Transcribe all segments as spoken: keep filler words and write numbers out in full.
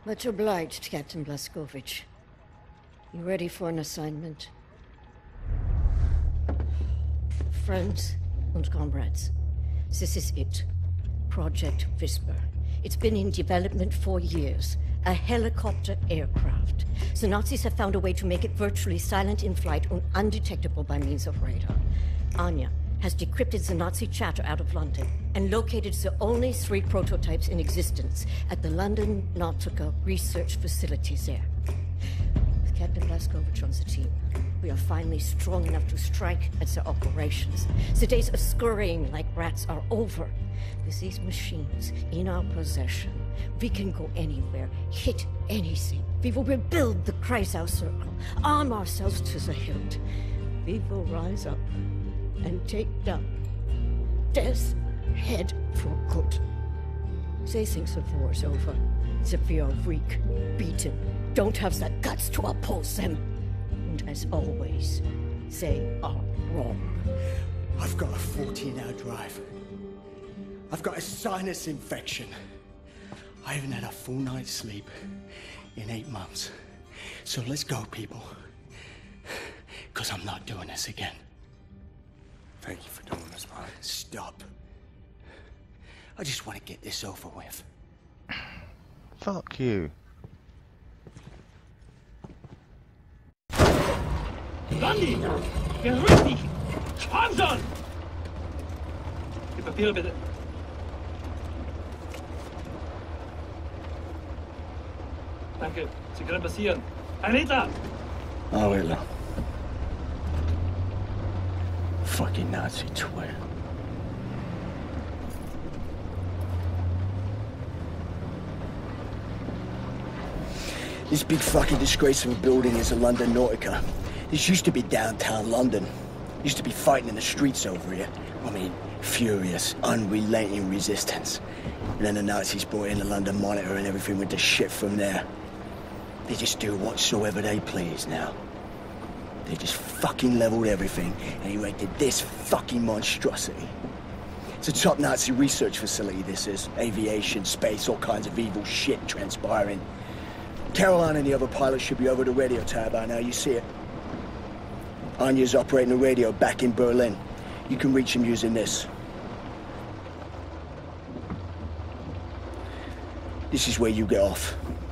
Much obliged, Captain Blazkowicz. You ready for an assignment? Friends and comrades, this is it. Project Whisper. It's been in development for years. A helicopter aircraft. The Nazis have found a way to make it virtually silent in flight and undetectable by means of radar. Anya has decrypted the Nazi chatter out of London and located the only three prototypes in existence at the London Nautica research facilities there. With Captain Blazkowicz on the team, we are finally strong enough to strike at the operations. The days of scurrying like rats are over. With these machines in our possession, we can go anywhere, hit anything. We will rebuild the Kreisau Circle, arm ourselves to the hilt. We will rise up and take down Death's Head for good. They think the war's over, that we are weak, beaten, don't have the guts to oppose them. And as always, they are wrong. I've got a fourteen hour drive. I've got a sinus infection. I haven't had a full night's sleep in eight months. So let's go, people. Because I'm not doing this again. Thank you for doing this, man. Stop. I just want to get this over with. Fuck you. Randy! Beruhig dich! Schwanzon! Die Papiere bitte. Danke. Sie können passieren. Ein Hitler! Oh, Hitler. Fucking Nazi twit. This big fucking disgrace of a building is the London Nautica. This used to be downtown London. Used to be fighting in the streets over here. I mean, furious, unrelenting resistance. And then the Nazis brought in the London Monitor and everything went to shit from there. They just do whatsoever they please now. They just fucking leveled everything and erected this fucking monstrosity. It's a top Nazi research facility, this is. Aviation, space, all kinds of evil shit transpiring. Caroline and the other pilots should be over the radio tower by now, you see it. Anya's operating the radio back in Berlin. You can reach him using this. This is where you get off.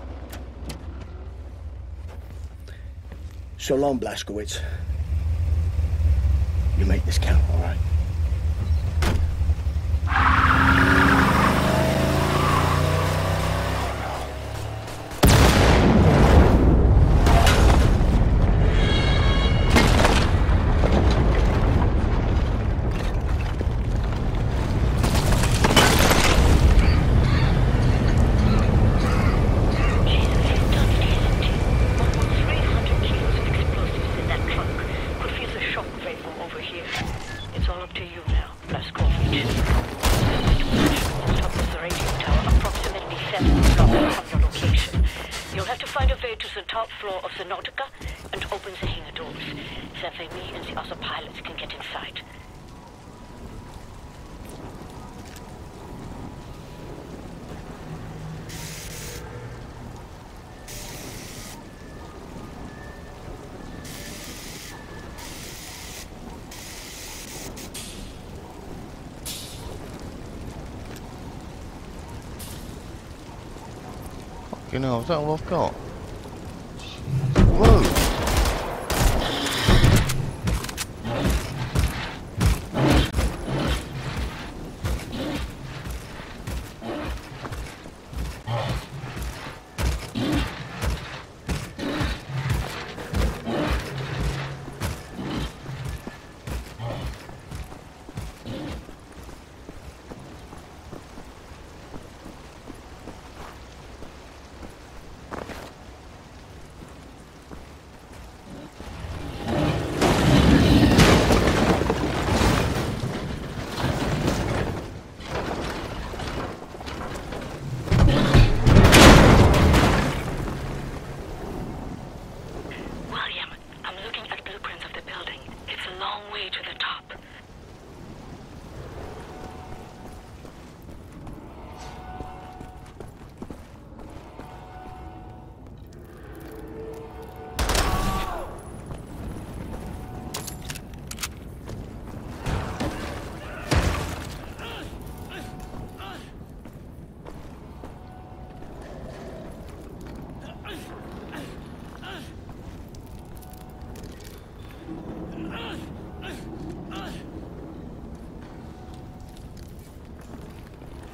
So long, Blazkowicz. You make this count, all right? You know, is that all I've got? Whoa!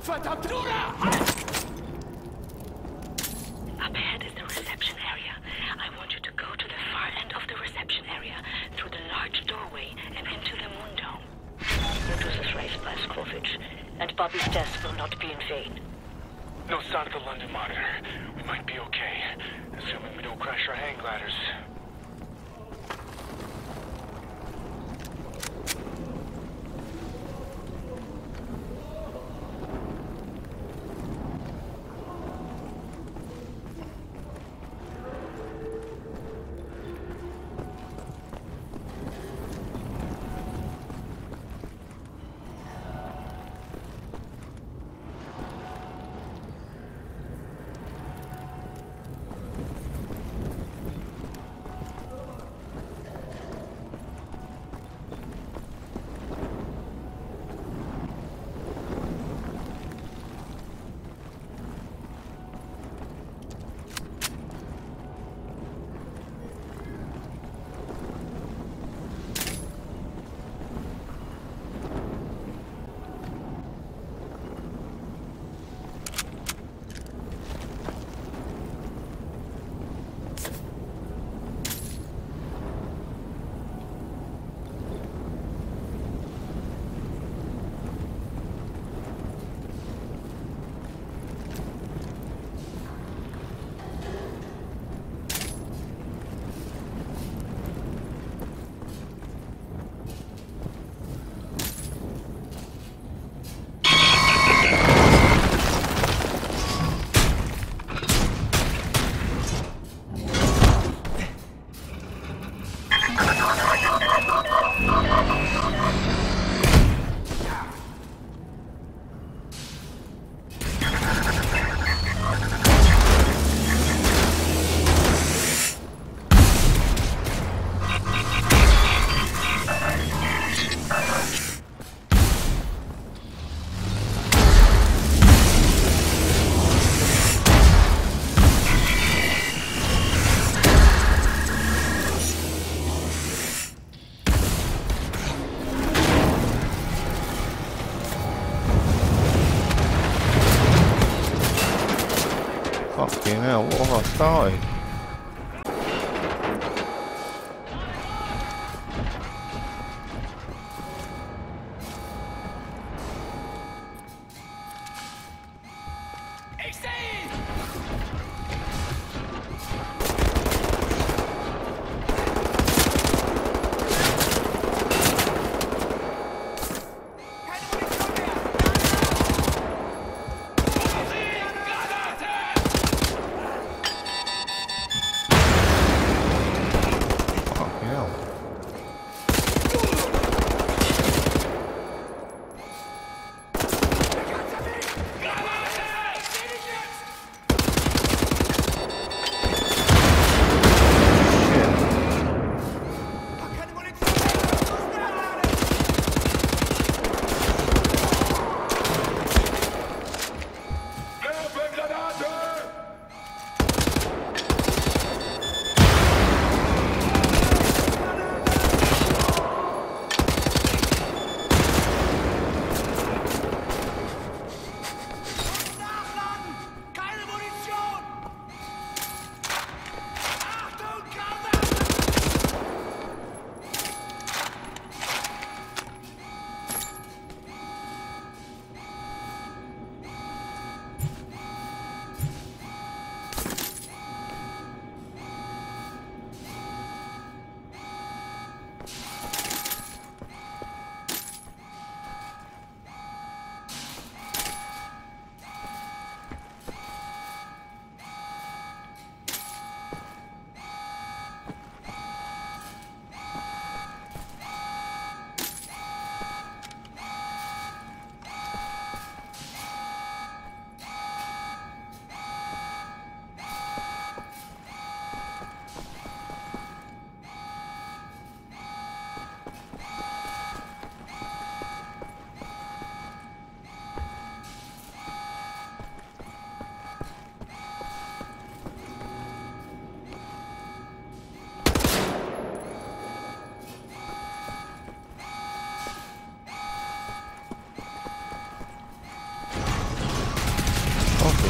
Verdammt! Up ahead is the reception area. I want you to go to the far end of the reception area, through the large doorway, and into the moon dome. That was a race, Blazkowicz, and Bobby's death will not be in vain. No sign of the London monitor. We might be okay, assuming we don't crash our hang gliders. Fucking hell, what have I started?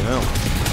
hell.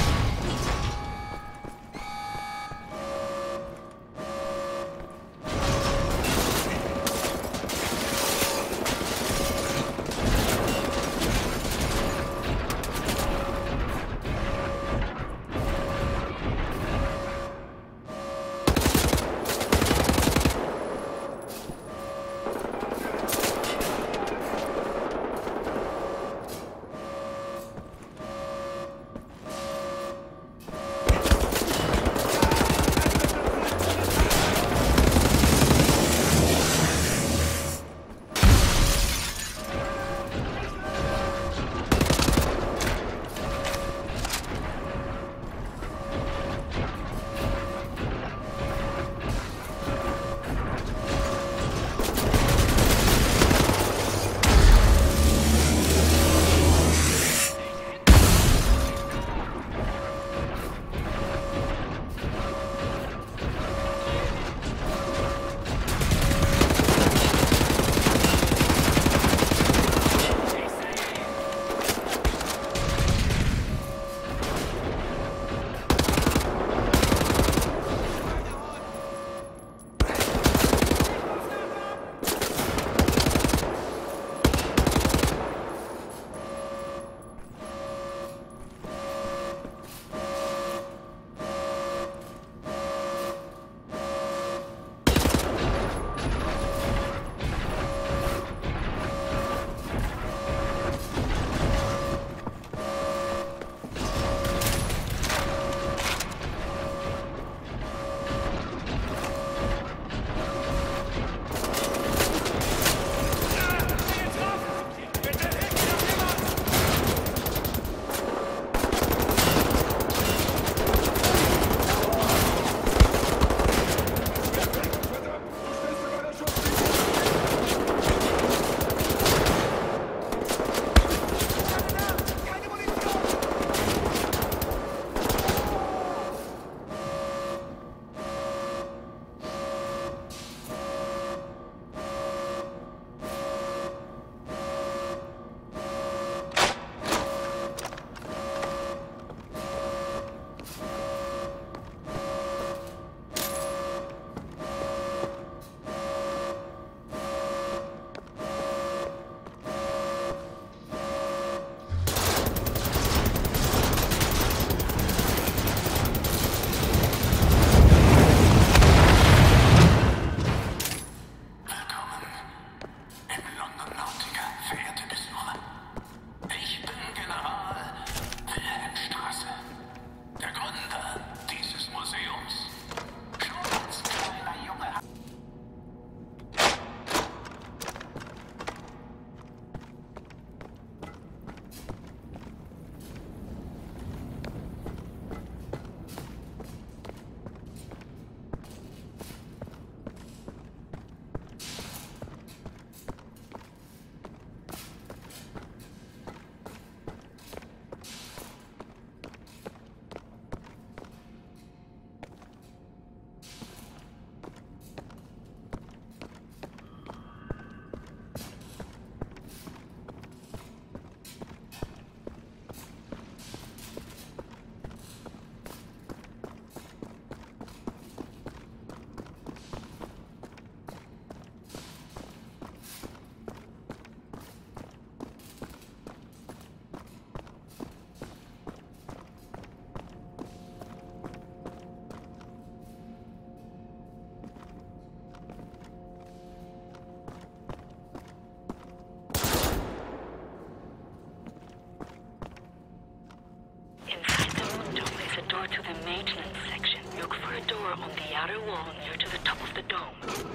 To the maintenance section. Look for a door on the outer wall near to the top of the dome.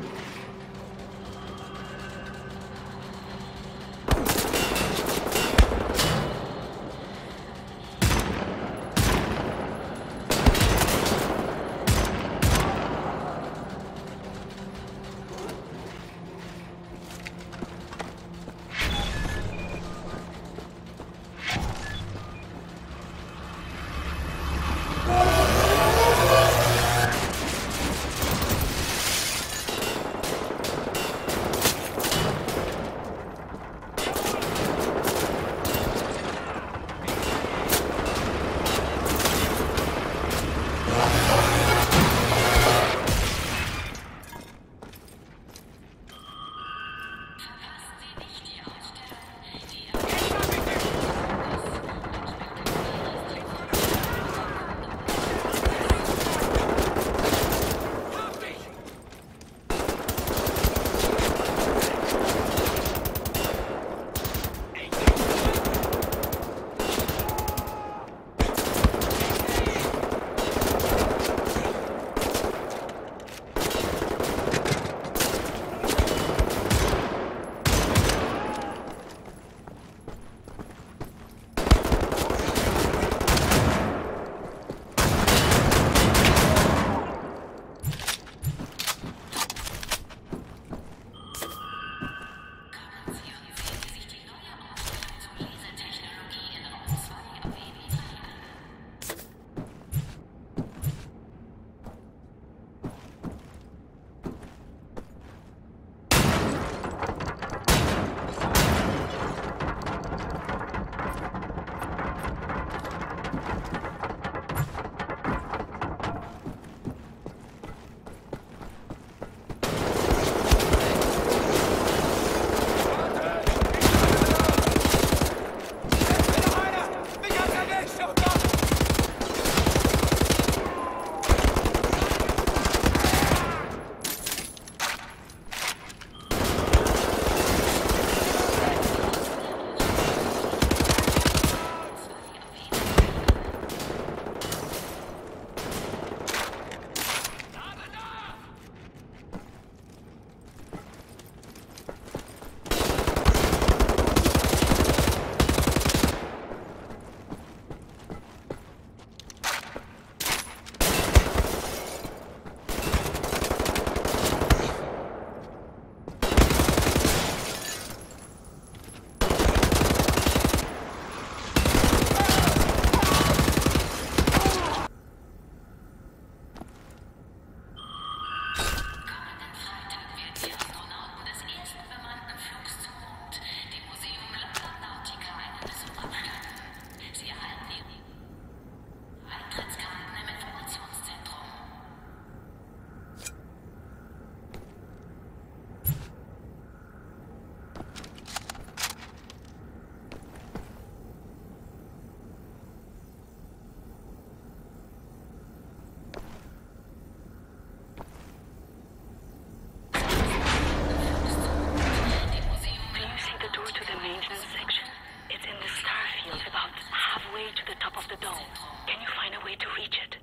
way to the top of the dome. Can you find a way to reach it?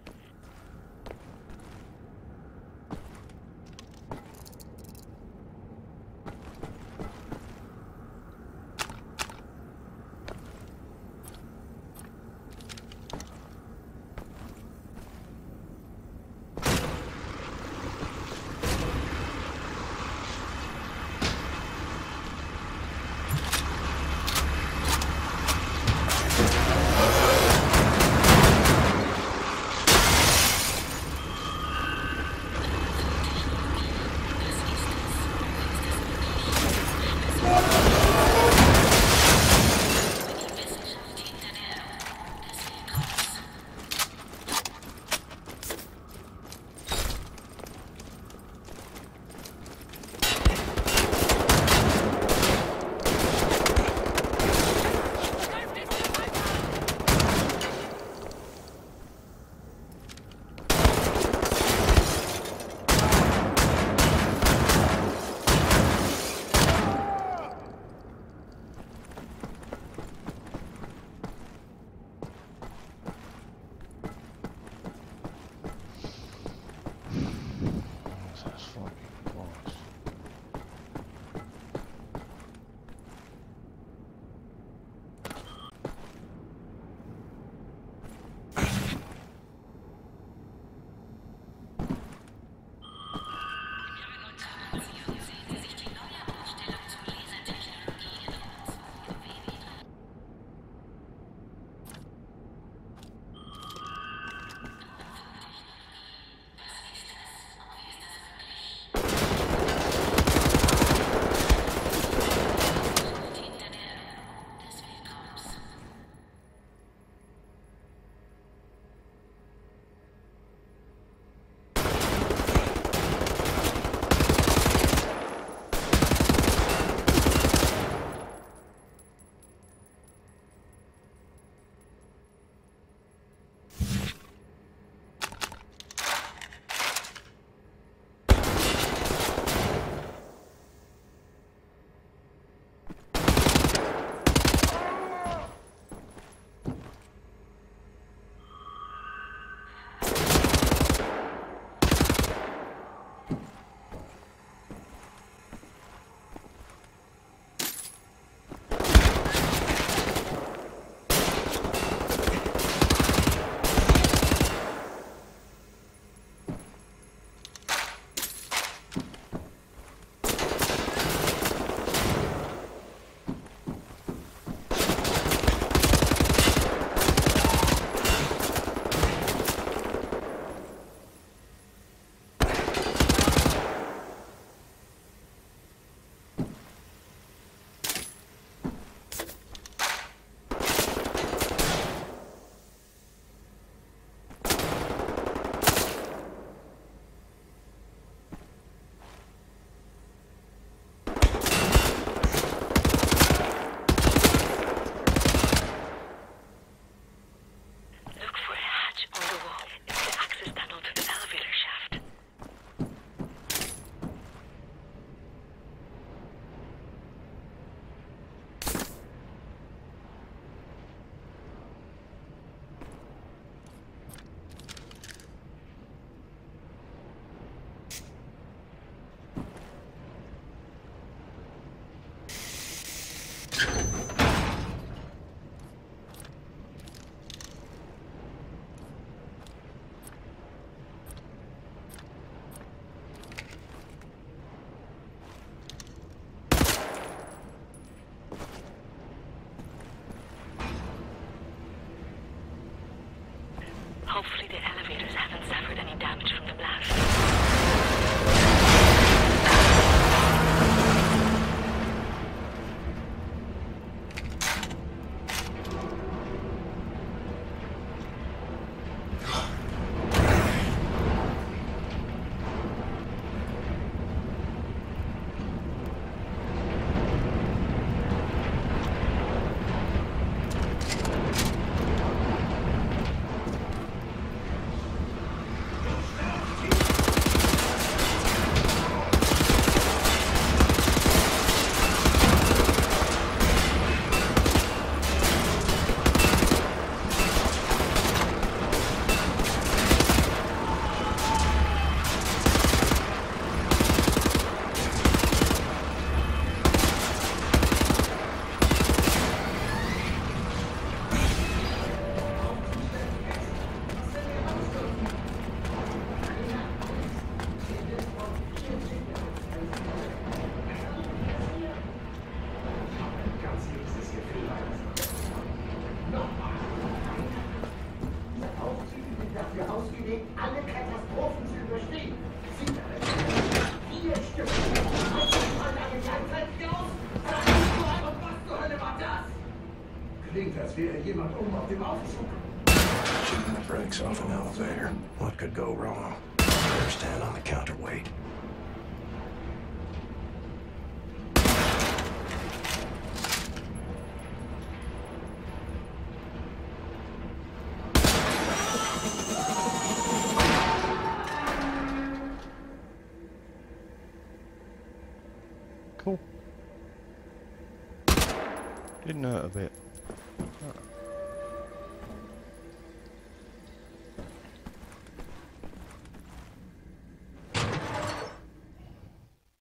klingt, als wäre jemand oben auf dem Aufzug. Shooting the brakes off an elevator. What could go wrong? Better stand on the counterweight. Cool. Didn't hurt a bit.